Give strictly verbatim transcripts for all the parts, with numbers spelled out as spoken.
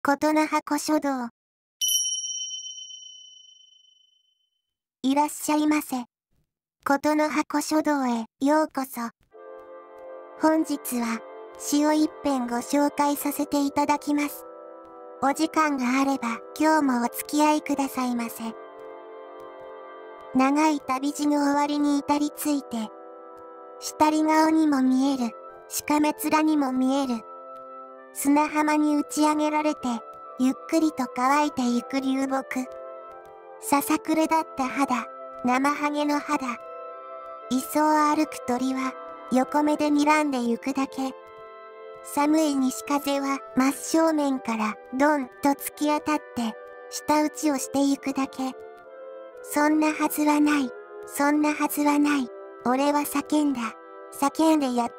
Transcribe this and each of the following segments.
琴の葉古書道。いらっしゃいませ。琴の葉古書道へようこそ。本日は詩を一編ご紹介させていただきます。お時間があれば今日もお付き合いくださいませ。長い旅路の終わりに至りついて、下り顔にも見える、しかめ面にも見える。砂浜に打ち上げられて、ゆっくりと乾いてゆく流木。ささくれだった肌、生ハゲの肌。磯を歩く鳥は、横目で睨んでゆくだけ。寒い西風は真正面からドンと突き当たって、舌打ちをしてゆくだけ。そんなはずはない、そんなはずはない。俺は叫んだ、叫んでやった。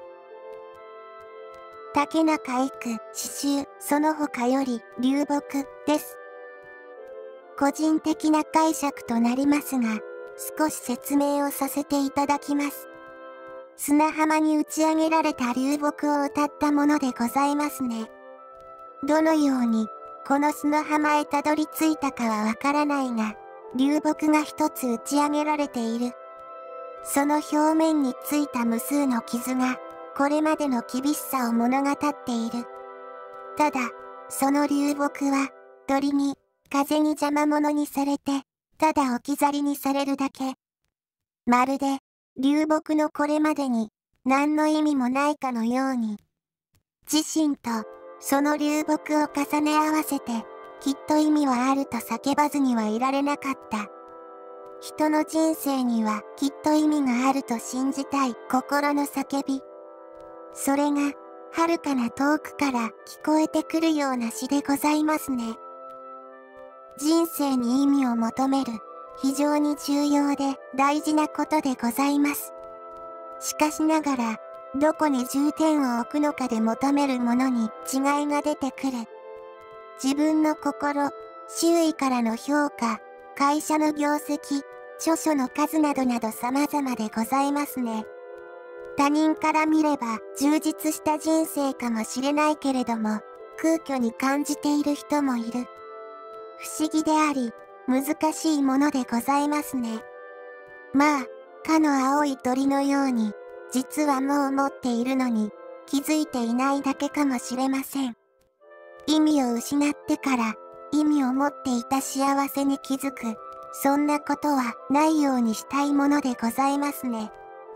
竹中育詩集その他より流木です。個人的な解釈となりますが、少し説明をさせていただきます。砂浜に打ち上げられた流木を歌ったものでございますね。どのようにこの砂浜へたどり着いたかはわからないが、流木が一つ打ち上げられている。その表面についた無数の傷が、これまでの厳しさを物語っている。ただ、その流木は、鳥に、風に邪魔者にされて、ただ置き去りにされるだけ。まるで、流木のこれまでに、何の意味もないかのように。自身と、その流木を重ね合わせて、きっと意味はあると叫ばずにはいられなかった。人の人生にはきっと意味があると信じたい心の叫び。それが、遥かな遠くから聞こえてくるような詩でございますね。人生に意味を求める、非常に重要で大事なことでございます。しかしながら、どこに重点を置くのかで求めるものに違いが出てくる。自分の心、周囲からの評価、会社の業績、著書の数などなど様々でございますね。他人から見れば充実した人生かもしれないけれども、空虚に感じている人もいる。不思議であり、難しいものでございますね。まあ、かの青い鳥のように、実はもう持っているのに、気づいていないだけかもしれません。意味を失ってから、意味を持っていた幸せに気づく、そんなことはないようにしたいものでございますね。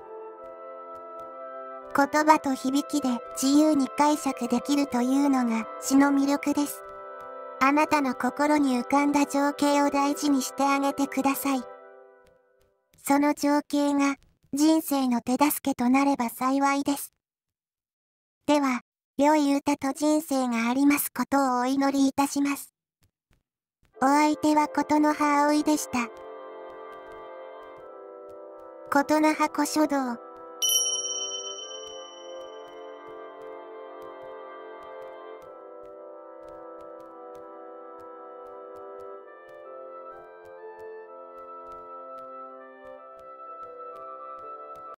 言葉と響きで自由に解釈できるというのが詩の魅力です。あなたの心に浮かんだ情景を大事にしてあげてください。その情景が人生の手助けとなれば幸いです。では、良い歌と人生がありますことをお祈りいたします。お相手は琴の葉葵でした。琴の葉古書道。